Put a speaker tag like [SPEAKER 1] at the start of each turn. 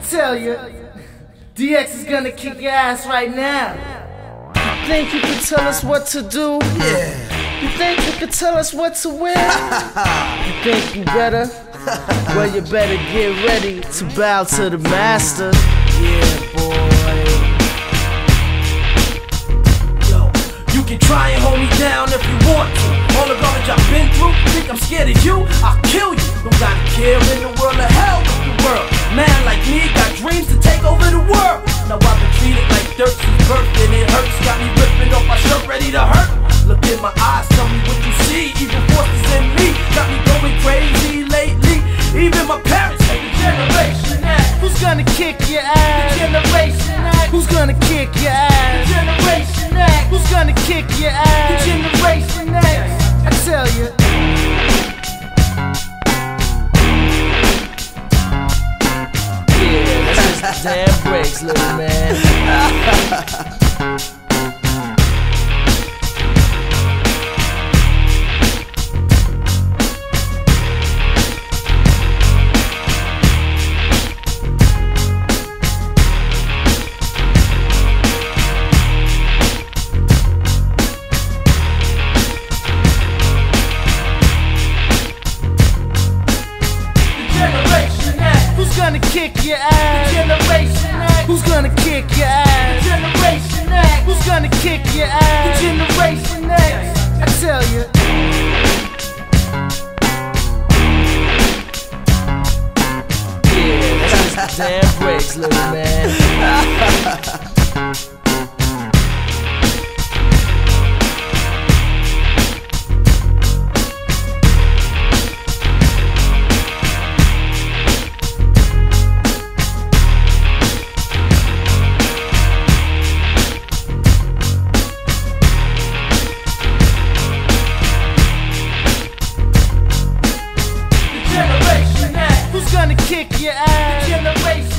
[SPEAKER 1] Tell you, DX is gonna kick your ass right now. You think you can tell us what to do?
[SPEAKER 2] Yeah.
[SPEAKER 1] You think you can tell us what to wear? You think you better? Well, you better get ready to bow to the master. Yeah, boy.
[SPEAKER 2] Yo, you can try and hold me down if you want to. All the garbage I've been through, think I'm scared of you? I'll kill you. Don't got a care in the world of hell with the world. Man like me got dreams to take over the world. Now I've been treated like dirt since birth, and it hurts. Got me ripping off my shirt, ready to hurt. Look in my eyes, tell me what you see. Even forces in me got me going crazy lately. Even my parents hate the generation X.
[SPEAKER 1] Who's gonna kick your ass?
[SPEAKER 2] The generation X.
[SPEAKER 1] Who's gonna kick your ass?
[SPEAKER 2] The generation X.
[SPEAKER 1] Who's gonna kick your ass?
[SPEAKER 2] The generation X.
[SPEAKER 1] I tell you. Yeah, that's just damn breaks, little man. Who's gonna kick your ass?
[SPEAKER 2] Generation X.
[SPEAKER 1] Who's gonna kick your ass?
[SPEAKER 2] Generation X.
[SPEAKER 1] Who's gonna kick your ass?
[SPEAKER 2] Generation X.
[SPEAKER 1] I tell you. Yeah, that's just damn breaks, little man.
[SPEAKER 2] Generation X.
[SPEAKER 1] Who's gonna kick your ass?
[SPEAKER 2] Generation